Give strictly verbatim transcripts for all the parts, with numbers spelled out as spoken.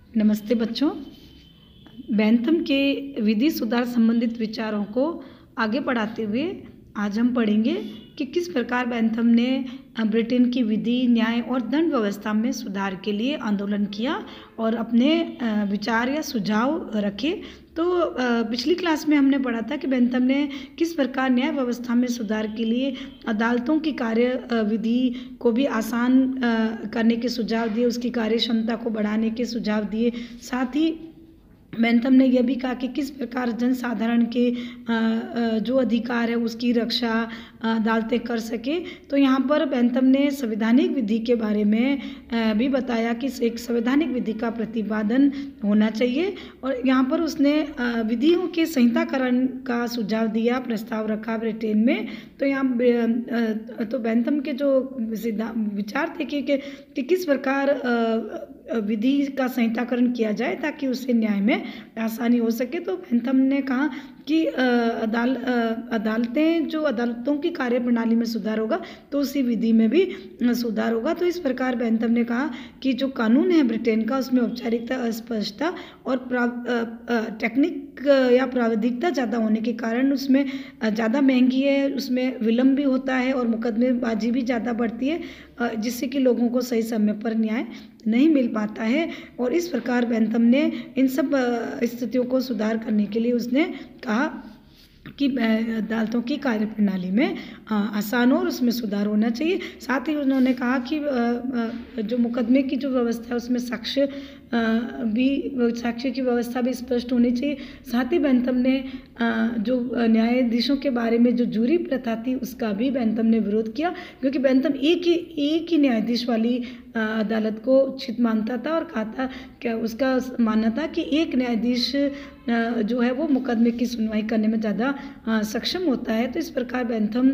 नमस्ते बच्चों। बैंथम के विधि सुधार संबंधित विचारों को आगे बढ़ाते हुए आज हम पढ़ेंगे कि किस प्रकार बैंथम ने ब्रिटेन की विधि, न्याय और दंड व्यवस्था में सुधार के लिए आंदोलन किया और अपने विचार या सुझाव रखे। तो पिछली क्लास में हमने पढ़ा था कि बैंथम ने किस प्रकार न्याय व्यवस्था में सुधार के लिए अदालतों की कार्य विधि को भी आसान करने के सुझाव दिए, उसकी कार्य क्षमता को बढ़ाने के सुझाव दिए। साथ ही बैंथम ने यह भी कहा कि किस प्रकार जनसाधारण के जो अधिकार है उसकी रक्षा अदालतें कर सके। तो यहाँ पर बैंथम ने संवैधानिक विधि के बारे में भी बताया कि एक संवैधानिक विधि का प्रतिपादन होना चाहिए और यहाँ पर उसने विधियों के संहिताकरण का सुझाव दिया, प्रस्ताव रखा ब्रिटेन में। तो यहाँ तो बैंथम के जो विचार थे कि, कि किस प्रकार विधि का संहिताकरण किया जाए ताकि उससे न्याय में आसानी हो सके। तो बैंथम ने कहा कि अदाल अदालतें जो अदालतों की कार्य प्रणाली में सुधार होगा तो उसी विधि में भी सुधार होगा। तो इस प्रकार बैंथम ने कहा कि जो कानून है ब्रिटेन का उसमें औपचारिकता, अस्पष्टता और टेक्निक या प्रावधिकता ज़्यादा होने के कारण उसमें ज़्यादा महंगी है, उसमें विलम्ब भी होता है और मुकदमेबाजी भी ज़्यादा बढ़ती है, जिससे कि लोगों को सही समय पर न्याय नहीं मिल पाता है। और इस प्रकार बैंथम ने इन सब स्थितियों को सुधार करने के लिए उसने कहा कि अदालतों की कार्यप्रणाली में आसान और उसमें सुधार होना चाहिए। साथ ही उन्होंने कहा कि जो मुकदमे की जो व्यवस्था है उसमें साक्ष्य भी साक्ष्य की व्यवस्था भी स्पष्ट होनी चाहिए। साथ ही बैंथम ने जो न्यायाधीशों के बारे में जो जूरी प्रथा थी उसका भी बैंथम ने विरोध किया, क्योंकि बैंथम एक ही एक ही न्यायाधीश वाली अदालत को उचित मानता था और कहा था क्या उसका मानना था कि एक न्यायाधीश जो है वो मुकदमे की सुनवाई करने में ज़्यादा सक्षम होता है। तो इस प्रकार बैंथम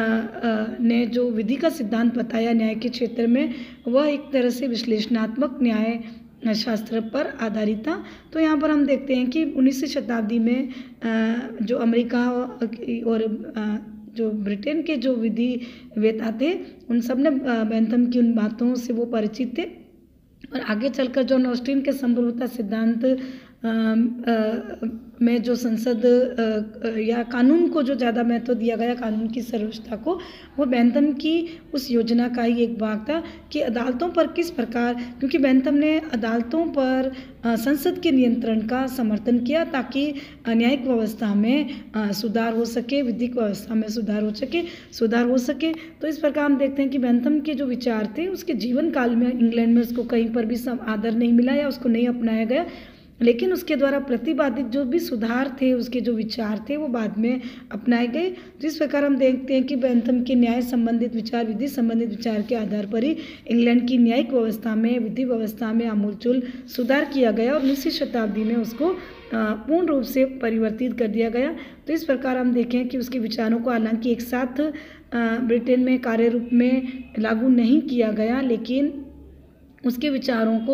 ने जो विधि का सिद्धांत बताया न्याय के क्षेत्र में वह एक तरह से विश्लेषणात्मक न्याय शास्त्र पर आधारित था। तो यहाँ पर हम देखते हैं कि उन्नीसवीं शताब्दी में जो अमेरिका और जो ब्रिटेन के जो विधिवेत्ता थे उन सब ने बैंथम की उन बातों से वो परिचित थे और आगे चलकर जॉन ऑस्टिन के संप्रभुता सिद्धांत आ, आ, में जो संसद आ, या कानून को जो ज़्यादा महत्व दिया गया, कानून की सर्वोच्चता को, वो बैंथम की उस योजना का ही एक भाग था कि अदालतों पर किस प्रकार, क्योंकि बैंथम ने अदालतों पर आ, संसद के नियंत्रण का समर्थन किया ताकि न्यायिक व्यवस्था में आ, सुधार हो सके, विधिक व्यवस्था में सुधार हो सके सुधार हो सके तो इस प्रकार हम देखते हैं कि बैंथम के जो विचार थे उसके जीवन काल में इंग्लैंड में उसको कहीं पर भी सम आदर नहीं मिला या उसको नहीं अपनाया गया, लेकिन उसके द्वारा प्रतिपादित जो भी सुधार थे, उसके जो विचार थे वो बाद में अपनाए गए। जिस प्रकार हम देखते हैं कि बैंथम के न्याय संबंधित विचार, विधि संबंधित विचार के आधार पर ही इंग्लैंड की न्यायिक व्यवस्था में, विधि व्यवस्था में आमूलचूल सुधार किया गया और उन्नीसवीं शताब्दी में उसको पूर्ण रूप से परिवर्तित कर दिया गया। तो इस प्रकार हम देखें कि उसके विचारों को हालांकि एक साथ ब्रिटेन में कार्य रूप में लागू नहीं किया गया, लेकिन उसके विचारों को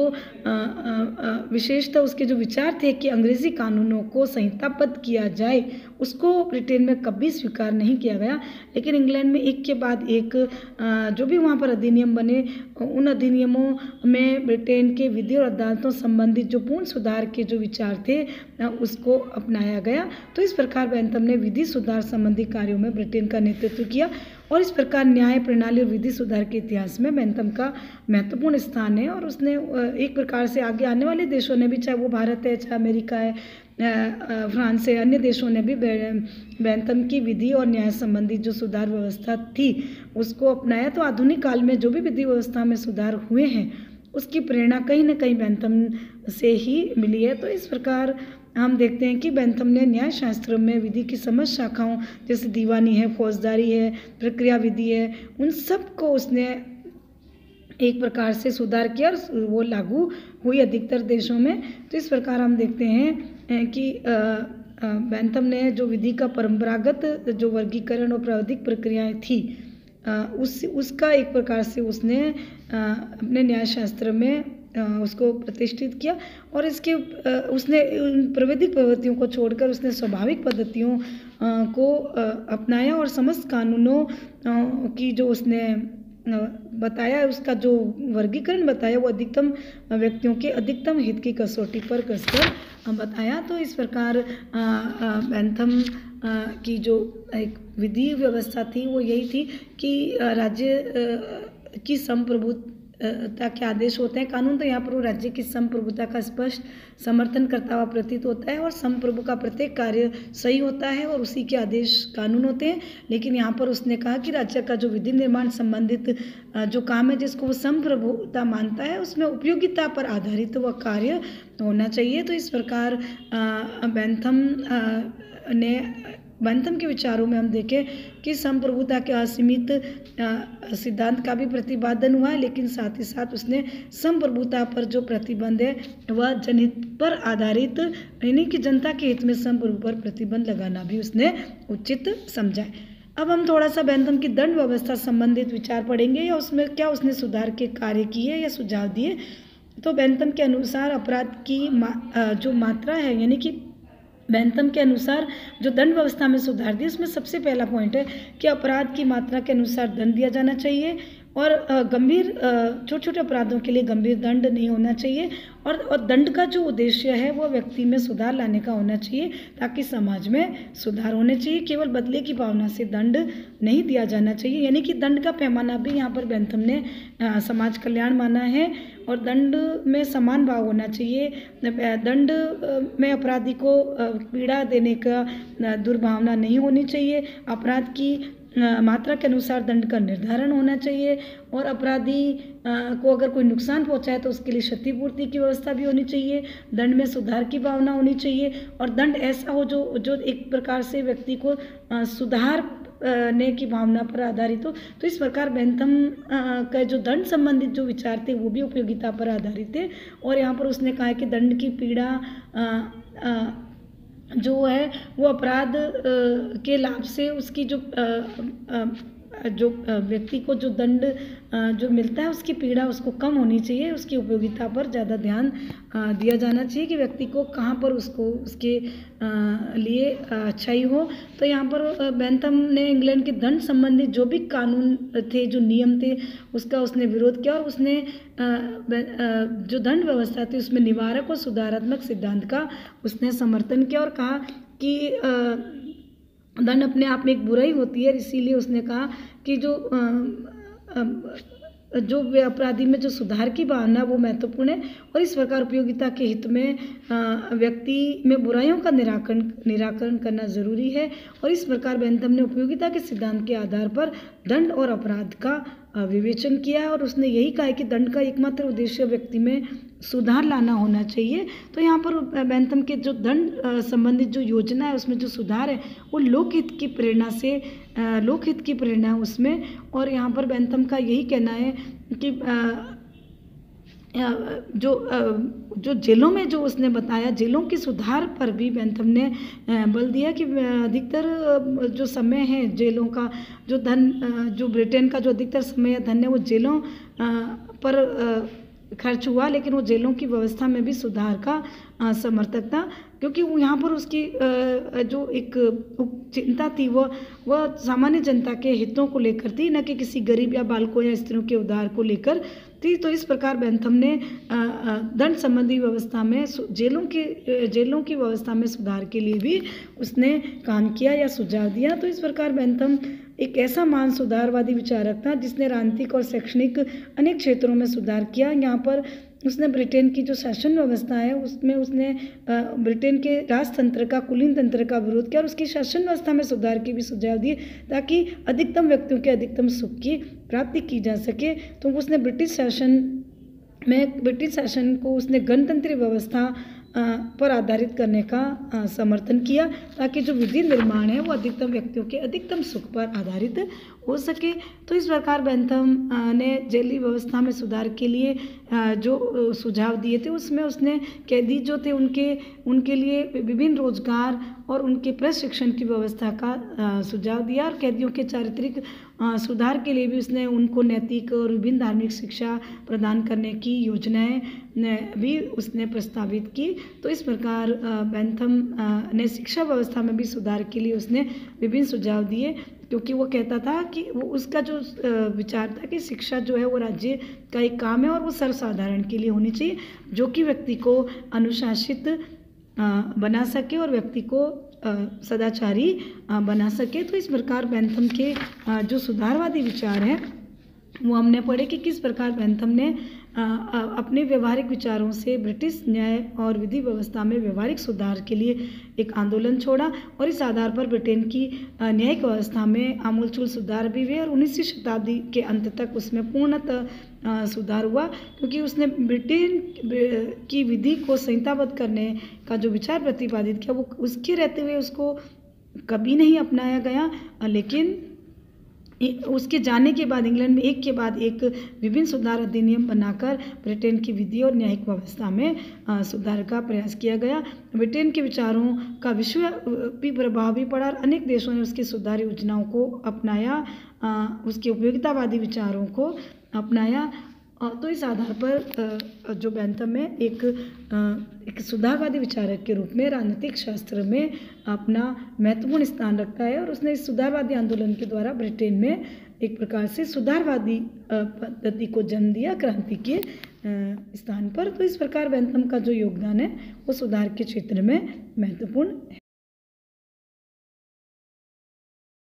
विशेषतः उसके जो विचार थे कि अंग्रेज़ी कानूनों को संहिताबद्ध किया जाए उसको ब्रिटेन में कभी स्वीकार नहीं किया गया। लेकिन इंग्लैंड में एक के बाद एक जो भी वहाँ पर अधिनियम बने उन अधिनियमों में ब्रिटेन के विधि और अदालतों संबंधित जो पूर्ण सुधार के जो विचार थे उसको अपनाया गया। तो इस प्रकार बैंथम ने विधि सुधार संबंधी कार्यों में ब्रिटेन का नेतृत्व किया और इस प्रकार न्याय प्रणाली और विधि सुधार के इतिहास में बैंथम का महत्वपूर्ण स्थान है। और उसने एक प्रकार से आगे आने वाले देशों ने भी, चाहे वो भारत है, चाहे अमेरिका है, फ्रांस है, अन्य देशों ने भी बैंथम की विधि और न्याय संबंधी जो सुधार व्यवस्था थी उसको अपनाया। तो आधुनिक काल में जो भी विधि व्यवस्था में सुधार हुए हैं उसकी प्रेरणा कहीं ना कहीं बैंथम से ही मिली है। तो इस प्रकार हम देखते हैं कि बैंथम ने न्याय शास्त्र में विधि की समस्त शाखाओं जैसे दीवानी है, फौजदारी है, प्रक्रिया विधि है, उन सब को उसने एक प्रकार से सुधार किया और वो लागू हुई अधिकतर देशों में। तो इस प्रकार हम देखते हैं कि बैंथम ने जो विधि का परंपरागत जो वर्गीकरण और प्राविधिक प्रक्रियाएं थी उस उसका एक प्रकार से उसने अपने न्याय शास्त्र में उसको प्रतिष्ठित किया और इसके उसने प्राविधिक पद्धतियों को छोड़कर उसने स्वाभाविक पद्धतियों को अपनाया और समस्त कानूनों की जो उसने बताया, उसका जो वर्गीकरण बताया वो अधिकतम व्यक्तियों के अधिकतम हित की कसौटी पर कसकर बताया। तो इस प्रकार बेंथम की जो एक विधि व्यवस्था थी वो यही थी कि राज्य की संप्रभुता के आदेश होते हैं। कानून तो यहाँ पर वो राज्य की संप्रभुता का स्पष्ट समर्थन करता हुआ प्रतीत होता है और संप्रभु का प्रत्येक कार्य सही होता है और उसी के आदेश कानून होते हैं। लेकिन यहाँ पर उसने कहा कि राज्य का जो विधि निर्माण संबंधित जो काम है जिसको वो संप्रभुता मानता है उसमें उपयोगिता पर आधारित वह कार्य होना चाहिए। तो इस प्रकार बेंथम ने बेंथम के विचारों में हम देखें कि संप्रभुता के असीमित सिद्धांत का भी प्रतिपादन हुआ है, लेकिन साथ ही साथ उसने संप्रभुता पर जो प्रतिबंध है वह जनहित पर आधारित, यानी कि जनता के हित में संप्रभु पर प्रतिबंध लगाना भी उसने उचित समझा है। अब हम थोड़ा सा बेंथम की दंड व्यवस्था संबंधित विचार पढ़ेंगे या उसमें क्या उसने सुधार के कार्य किए या सुझाव दिए। तो बेंथम के अनुसार अपराध की मा, जो मात्रा है, यानी कि बेंथम के अनुसार जो दंड व्यवस्था में सुधार दिया उसमें सबसे पहला पॉइंट है कि अपराध की मात्रा के अनुसार दंड दिया जाना चाहिए और गंभीर छोटे छोटे अपराधों के लिए गंभीर दंड नहीं होना चाहिए और, और दंड का जो उद्देश्य है वो व्यक्ति में सुधार लाने का होना चाहिए ताकि समाज में सुधार होने चाहिए। केवल बदले की भावना से दंड नहीं दिया जाना चाहिए, यानी कि दंड का पैमाना भी यहाँ पर बेंथम ने आ, समाज कल्याण माना है और दंड में समान भाव होना चाहिए। दंड में अपराधी को पीड़ा देने का दुर्भावना नहीं होनी चाहिए। अपराध की मात्रा के अनुसार दंड का निर्धारण होना चाहिए और अपराधी को अगर कोई नुकसान पहुंचाए तो उसके लिए क्षतिपूर्ति की व्यवस्था भी होनी चाहिए। दंड में सुधार की भावना होनी चाहिए और दंड ऐसा हो जो जो एक प्रकार से व्यक्ति को सुधार ने की भावना पर आधारित हो। तो इस प्रकार बेंथम का जो दंड संबंधित जो विचार थे वो भी उपयोगिता पर आधारित थे और यहाँ पर उसने कहा है कि दंड की पीड़ा आ, आ, जो है वो अपराध के लाभ से उसकी जो जो व्यक्ति को जो दंड जो मिलता है उसकी पीड़ा उसको कम होनी चाहिए। उसकी उपयोगिता पर ज़्यादा ध्यान दिया जाना चाहिए कि व्यक्ति को कहाँ पर उसको उसके लिए अच्छाई हो। तो यहाँ पर बेंथम ने इंग्लैंड के दंड संबंधित जो भी कानून थे, जो नियम थे, उसका उसने विरोध किया और उसने जो दंड व्यवस्था थी उसमें निवारक और सुधारात्मक सिद्धांत का उसने समर्थन किया और कहा कि दंड अपने आप में एक बुराई होती है। इसीलिए उसने कहा कि जो आ, आ, जो अपराधी में जो सुधार की भावना वो महत्वपूर्ण है और इस प्रकार उपयोगिता के हित में व्यक्ति में बुराइयों का निराकरण निराकरण करना जरूरी है। और इस प्रकार बेंथम ने उपयोगिता के सिद्धांत के आधार पर दंड और अपराध का विवेचन किया है और उसने यही कहा है कि दंड का एकमात्र उद्देश्य व्यक्ति में सुधार लाना होना चाहिए। तो यहाँ पर बेंथम के जो दंड संबंधित जो योजना है उसमें जो सुधार है वो लोकहित की प्रेरणा से लोकहित की प्रेरणा है उसमें। और यहाँ पर बेंथम का यही कहना है कि जो जो जेलों में जो उसने बताया, जेलों के सुधार पर भी बेंथम ने बल दिया कि अधिकतर जो समय है जेलों का, जो धन जो ब्रिटेन का जो अधिकतर समय धन है वो जेलों पर खर्च हुआ, लेकिन वो जेलों की व्यवस्था में भी सुधार का समर्थक था क्योंकि वो यहाँ पर उसकी जो एक चिंता थी वो वह सामान्य जनता के हितों को लेकर थी, न कि किसी गरीब या बालकों या स्त्रियों के उद्धार को लेकर थी। तो इस प्रकार बेंथम ने दंड संबंधी व्यवस्था में जेलों के जेलों की व्यवस्था में सुधार के लिए भी उसने काम किया या सुझाव दिया। तो इस प्रकार बेंथम एक ऐसा महान सुधारवादी विचारक था जिसने राजनीतिक और शैक्षणिक अनेक क्षेत्रों में सुधार किया। यहाँ पर उसने ब्रिटेन की जो शासन व्यवस्था है उसमें उसने ब्रिटेन के राजतंत्र का, कुलीन तंत्र का विरोध किया और उसकी शासन व्यवस्था में सुधार के भी सुझाव दिए ताकि अधिकतम व्यक्तियों के अधिकतम सुख की प्राप्ति की जा सके। तो उसने ब्रिटिश शासन में ब्रिटिश शासन को उसने गणतंत्र व्यवस्था पर आधारित करने का समर्थन किया ताकि जो विधि निर्माण है वो अधिकतम व्यक्तियों के अधिकतम सुख पर आधारित हो सके। तो इस प्रकार बेंथम ने जेली व्यवस्था में सुधार के लिए जो सुझाव दिए थे उसमें उसने कैदी जो थे उनके उनके लिए विभिन्न रोजगार और उनके प्रशिक्षण की व्यवस्था का सुझाव दिया और कैदियों के चारित्रिक सुधार के लिए भी उसने उनको नैतिक और विभिन्न धार्मिक शिक्षा प्रदान करने की योजनाएं भी उसने प्रस्तावित की। तो इस प्रकार बेंथम ने शिक्षा व्यवस्था में भी सुधार के लिए उसने विभिन्न सुझाव दिए क्योंकि वो कहता था कि वो उसका जो विचार था कि शिक्षा जो है वो राज्य का एक काम है और वो सर्वसाधारण के लिए होनी चाहिए, जो कि व्यक्ति को अनुशासित बना सके और व्यक्ति को सदाचारी बना सके। तो इस प्रकार बेंथम के जो सुधारवादी विचार हैं वो हमने पढ़े कि किस प्रकार बेंथम ने अपने व्यवहारिक विचारों से ब्रिटिश न्याय और विधि व्यवस्था में व्यवहारिक सुधार के लिए एक आंदोलन छोड़ा और इस आधार पर ब्रिटेन की न्यायिक व्यवस्था में आमूलचूल सुधार भी हुए और उन्नीसवीं शताब्दी के अंत तक उसमें पूर्णतः सुधार हुआ, क्योंकि उसने ब्रिटेन की विधि को संहिताबद्ध करने का जो विचार प्रतिपादित किया वो उसके रहते हुए उसको कभी नहीं अपनाया गया, लेकिन उसके जाने के बाद इंग्लैंड में एक के बाद एक विभिन्न सुधार अधिनियम बनाकर ब्रिटेन की विधि और न्यायिक व्यवस्था में सुधार का प्रयास किया गया। ब्रिटेन के विचारों का विश्वव्यापी प्रभाव भी पड़ा और अनेक देशों ने उसकी सुधार योजनाओं को अपनाया, उसके उपयोगितावादी विचारों को अपनाया। तो इस आधार पर जो बेंथम है एक एक सुधारवादी विचारक के रूप में राजनीतिक शास्त्र में अपना महत्वपूर्ण स्थान रखता है और उसने इस सुधारवादी आंदोलन के द्वारा ब्रिटेन में एक प्रकार से सुधारवादी पद्धति को जन्म दिया क्रांति के स्थान पर। तो इस प्रकार बेंथम का जो योगदान है वो सुधार के क्षेत्र में महत्वपूर्ण है।